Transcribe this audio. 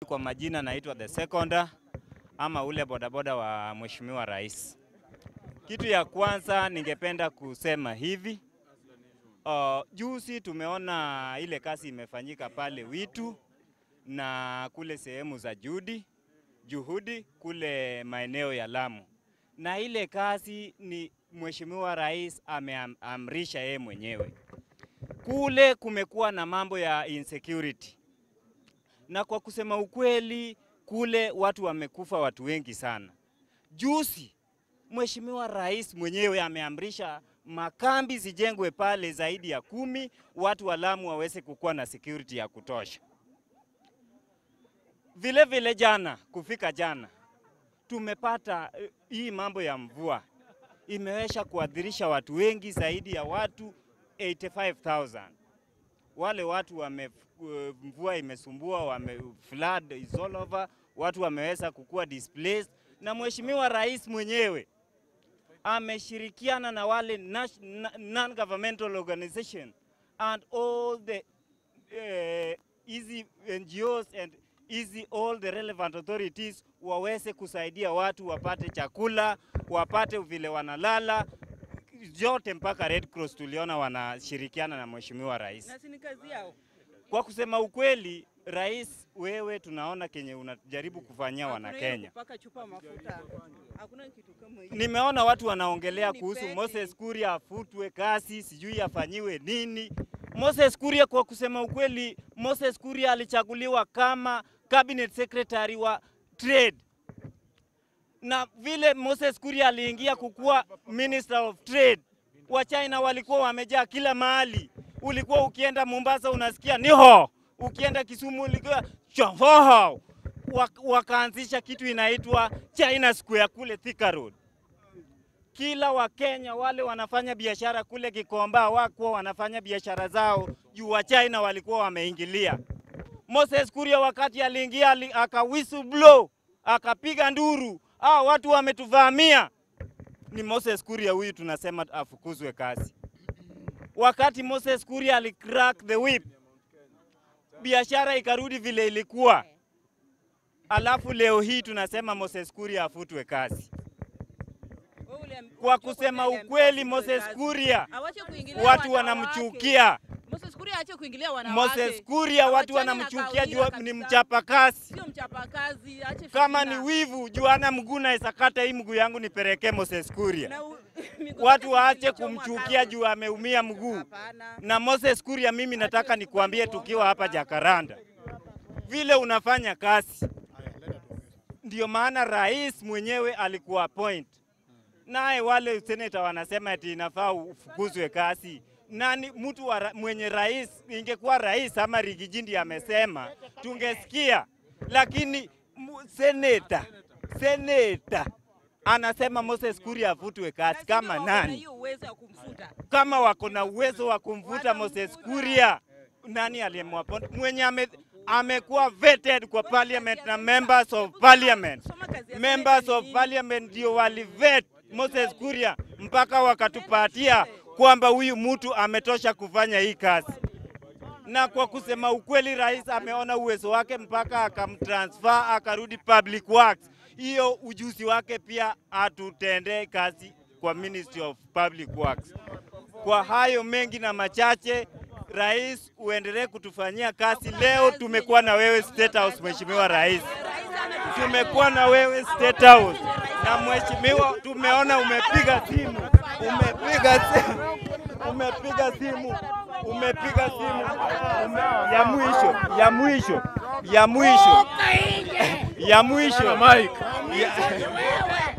Kwa majina naitwa the seconder ama ule bodaboda wa Mheshimiwa Rais. Kitu ya kwanza ningependa kusema hivi. Juzi tumeona ile kazi imefanyika pale Witu na kule sehemu za Juhudi kule maeneo ya Lamu. Na ile kazi ni Mheshimiwa Rais ameamrisha yeye mwenyewe. Kule kumekuwa na mambo ya insecurity. Na kwa kusema ukweli, kule watu wamekufa, watu wengi sana. Juzi, Mheshimiwa Rais mwenyewe ameamrisha makambi zijengwe pale zaidi ya 10, watu wa Lamu waweze kukuwa na security ya kutosha. Vile kufika jana, tumepata hii mambo ya mvua. Imeweza kuadhirisha watu wengi zaidi ya watu 85,000. Wale watu mvua imesumbua, flood is all over, watu wameweza kukua displaced, na Mheshimiwa Rais mwenyewe ameshirikiana na wale non-governmental organization and all the NGOs and all the relevant authorities waweze kusaidia watu wapate chakula, wapate vile wanalala, yote mpaka Red Cross tuliona wanashirikiana na Mheshimiwa Rais. Na si kazi yao. Kwa kusema ukweli, Rais, wewe tunaona kenye unajaribu kufanyia wana Kenya. Mpaka chupa mafuta. Hakuna kitu kama hiyo. Nimeona watu wanaongelea kuhusu Moses Kuria afutwe kasi, sijui afanyiwe nini. Moses Kuria, kwa kusema ukweli, Moses Kuria alichaguliwa kama cabinet secretary wa trade. Na vile Moses Kuria aliingia kukuwa minister of trade, wa China walikuwa wamejaa kila mahali. Ulikuwa ukienda Mombasa unasikia niho, ukienda Kisumu ulikuwa chohoho. Wakaanzisha kitu inaitwa China Square kule Thika Road. Kila Wakenya wale wanafanya biashara kule Gikomba wako wanafanya biashara zao juu wa China walikuwa wameingilia. Moses Kuria wakati aliingia aka whistle blow, akapiga nduru, watu wametuvamia. Ni Moses Kuria huyu tunasema afukuzwe kazi. Wakati Moses Kuria alicrack the whip, biashara ikarudi vile ilikuwa. Alafu leo hii tunasema Moses Kuria afutwe kazi. Kwa kusema ukweli, Moses Kuria watu wanamchukia. Moses Kuria aache kuingilia wanawake. Moses Kuria watu wanamchukia juu ni mchapakazi. Sio mchapakazi, aache. Kama ni wivu, juana mguu na isakata hii mguu yangu nipelekee Moses Kuria. Watu waache kumchukia juu ameumia mguu. Na Moses Kuria, mimi nataka nikuambie tukiwa hapa Jakaranda, vile unafanya kazi ndio maana Rais mwenyewe alikuwa appoint. Naye wale senator wanasema eti inafaa ufukuzwe kazi. Nani mtu mwenye rais, ingekuwa rais ama Rigijindi amesema tungesikia, lakini senator anasema Moses Kuria afutwe kazi. Kama nani? Kama wako na uwezo wa kumfuta Moses Kuria, nani aliyemwappoint? Mwenye amekuwa vetted kwa parliament na members of parliament. Members of parliament ndio walivet Moses Kuria mpaka wakatupatia kwamba huyu mtu ametosha kufanya hii kazi. Na kwa kusema ukweli, Rais ameona uwezo wake mpaka akamtransfer akarudi public works. Hiyo ujuzi wake pia atutendee kazi kwa Ministry of Public Works. Kwa hayo mengi na machache, Rais uendelee kutufanyia kazi. Leo tumekuwa na wewe State House, Mheshimiwa Rais. Tumekuwa na wewe State House. Na Mheshimiwa, tumeona umepiga simu ya mwisho